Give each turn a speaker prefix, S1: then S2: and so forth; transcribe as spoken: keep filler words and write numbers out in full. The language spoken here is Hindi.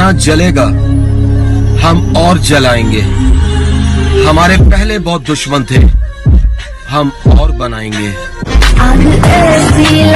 S1: जमाना जलेगा, हम और जलाएंगे। हमारे पहले बहुत दुश्मन थे, हम और बनाएंगे।
S2: आग ऐसी